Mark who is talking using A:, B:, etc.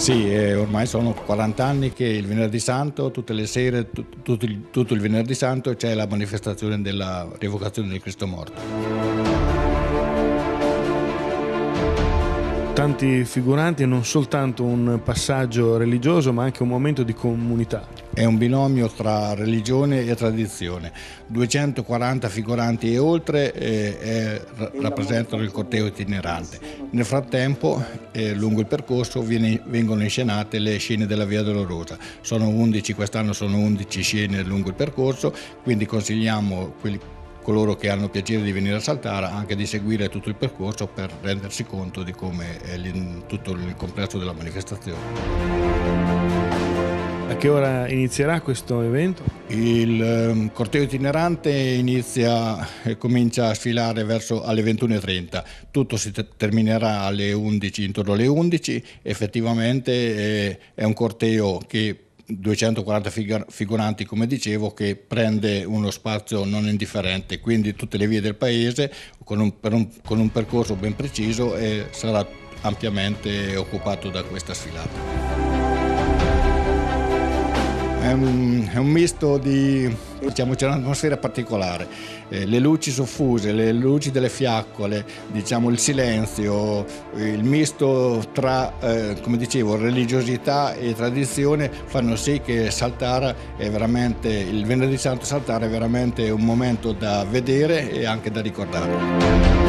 A: Sì, ormai sono 40 anni che il venerdì santo, tutte le sere, tutto il venerdì santo c'è la manifestazione della rievocazione del Cristo morto.
B: Tanti figuranti e non soltanto un passaggio religioso, ma anche un momento di comunità.
A: È un binomio tra religione e tradizione. 240 figuranti e oltre rappresentano il corteo itinerante. Nel frattempo, lungo il percorso, vengono inscenate le scene della Via Dolorosa. Sono 11, quest'anno sono 11 scene lungo il percorso, quindi consigliamo coloro che hanno piacere di venire a Saltara anche di seguire tutto il percorso per rendersi conto di come è tutto il complesso della manifestazione.
B: A che ora inizierà questo evento?
A: Il corteo itinerante comincia a sfilare verso alle 21:30, tutto si terminerà alle 11, intorno alle 11. Effettivamente è un corteo che 240 figuranti, come dicevo, che prende uno spazio non indifferente, quindi tutte le vie del paese con un percorso ben preciso e sarà ampiamente occupato da questa sfilata. È un misto c'è un'atmosfera particolare, le luci soffuse, le luci delle fiaccole, il silenzio, il misto tra, come dicevo, religiosità e tradizione fanno sì che Saltara il venerdì santo Saltara è veramente un momento da vedere e anche da ricordare.